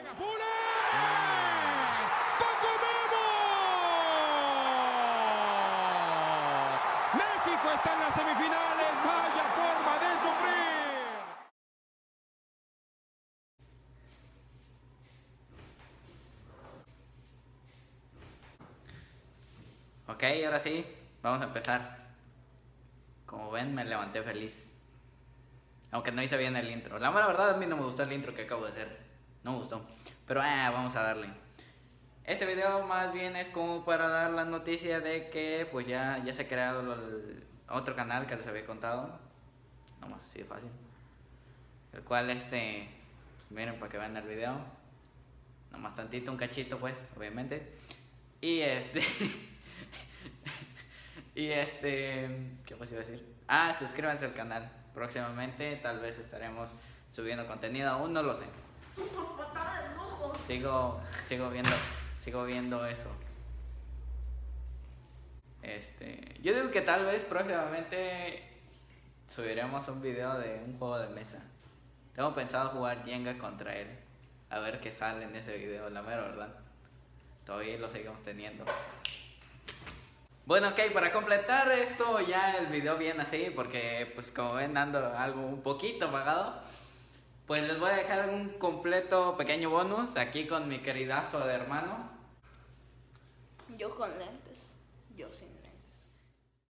Juega Fuller. ¡Paco Memo! México está en las semifinales. Vaya forma de sufrir. Ok, ahora sí, vamos a empezar. Como ven, me levanté feliz. Aunque no hice bien el intro. La mera verdad, a mí no me gustó el intro que acabo de hacer. No me gustó. Pero vamos a darle. Este video más bien es como para dar la noticia de que pues ya se ha creado el otro canal que les había contado. Nomás así de fácil. El cual pues miren para que vean el video. Nomás tantito, un cachito pues, obviamente. Y ¿qué más iba a decir? Suscríbanse al canal. Próximamente tal vez estaremos subiendo contenido, aún no lo sé. Por patada del ojo. Sigo viendo eso. Yo digo que tal vez próximamente subiremos un video de un juego de mesa. Tengo pensado jugar Jenga contra él. A ver qué sale en ese video, la mera verdad. Todavía lo seguimos teniendo. Bueno, ok, para completar esto ya el video viene así, porque pues como ven ando algo un poquito apagado. Pues les voy a dejar un completo pequeño bonus aquí con mi queridazo de hermano. Yo con lentes, yo sin lentes.